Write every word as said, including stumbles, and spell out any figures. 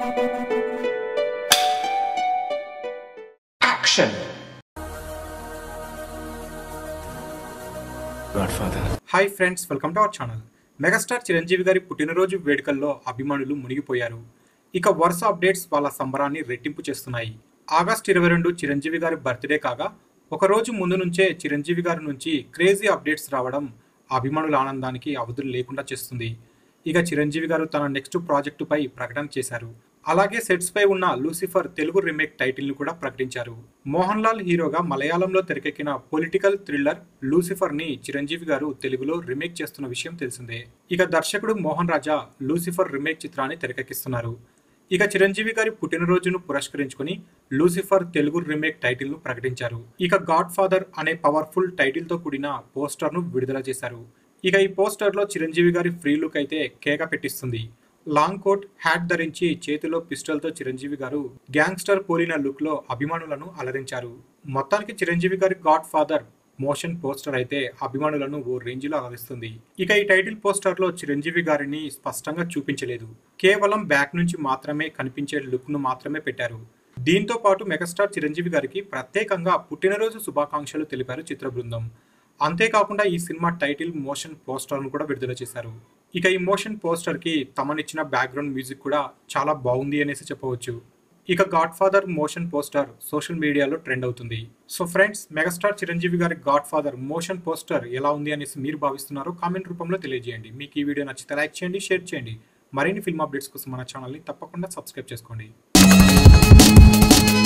Action. Godfather. Hi friends, welcome to our channel. Megastar Chiranjeevi గారి పుట్టినరోజు వేడుకల్లో అభిమానులు మునిగిపోయారు. ఇక వరుస అప్డేట్స్ వాళ్ళ సంబరాన్ని రెట్టింపు చేస్తున్నాయి. ఆగస్టు ఇరవై రెండు చిరంజీవి గారి బర్త్డే కాగా ఒక రోజు ముందు నుంచే చిరంజీవి గారి నుంచి క్రేజీ అప్డేట్స్ రావడం అభిమానుల ఆనందానికి అవధులు లేకుండా చేస్తుంది. ఇక చిరంజీవి గారు తన నెక్స్ట్ ప్రాజెక్టుపై ప్రకటన చేశారు. అలాగే సెట్స్ పై ఉన్న లూసిఫర్ తెలుగు రీమేక్ టైటిల్ ను కూడా ప్రకటించారు. మోహన్ లాల్ హీరోగా మలయాళంలో తెరకెక్కిన పొలిటికల్ థ్రిల్లర్ లూసిఫర్ ని చిరంజీవి గారు తెలుగులో రీమేక్ చేస్తున్న విషయం తెలిసిందే. ఇక దర్శకుడు మోహన్ రాజా లూసిఫర్ రీమేక్ చిత్రాన్ని తెరకెక్కిస్తున్నారు. ఇక చిరంజీవి గారి పుట్టినరోజును పురస్కరించుకుని లూసిఫర్ తెలుగు రీమేక్ టైటిల్ ను ప్రకటించారు. ఇక గాడ్ ఫాదర్ అనే పవర్ఫుల్ టైటిల్ తో కూడిన పోస్టర్ ను విడుదల చేశారు. ఇక ఈ పోస్టర్ లో చిరంజీవి గారి ఫ్రీ లుక్ అయితే కేక పెట్టిస్తుంది. లాంగ్ కోట్, హ్యాట్ ధరించి చేతిలో పిస్టల్ తో చిరంజీవి గారు గ్యాంగ్స్టర్ పోలిన లుక్ లో అభిమానులను అలరించారు. మొత్తానికి చిరంజీవి గారి గాడ్ ఫాదర్ మోషన్ పోస్టర్ అయితే అభిమానులను ఓ రేంజ్ లో అలరిస్తుంది. ఇక ఈ టైటిల్ పోస్టర్ లో చిరంజీవి గారిని స్పష్టంగా చూపించలేదు. కేవలం బ్యాక్ నుంచి మాత్రమే కనిపించే లుక్ ను మాత్రమే పెట్టారు. దీంతో పాటు మెగాస్టార్ చిరంజీవి గారికి ప్రత్యేకంగా పుట్టినరోజు శుభాకాంక్షలు తెలిపారు చిత్ర బృందం. అంతేకాకుండా ఈ సినిమా టైటిల్ మోషన్ పోస్టర్ ను కూడా విడుదల చేశారు. ఇక ఈ మోషన్ పోస్టర్ కి తమనిచ్చిన బ్యాక్గ్రౌండ్ మ్యూజిక్ కూడా చాలా బాగుంది అనేసి చెప్పవచ్చు. ఇక godfather motion poster social మీడియాలో ట్రెండ్ అవుతుంది. సో ఫ్రెండ్స్, మెగాస్టార్ చిరంజీవి గారి గాడ్ ఫాదర్ మోషన్ పోస్టర్ ఎలా ఉంది అనేసి మీరు భావిస్తున్నారో కామెంట్ రూపంలో తెలియజేయండి. మీకు ఈ వీడియో నచ్చితే లైక్ చేయండి, షేర్ చేయండి. మరిన్ని ఫిల్మ్ అప్డేట్స్ కోసం మన ఛానల్ని తప్పకుండా సబ్స్క్రైబ్ చేసుకోండి.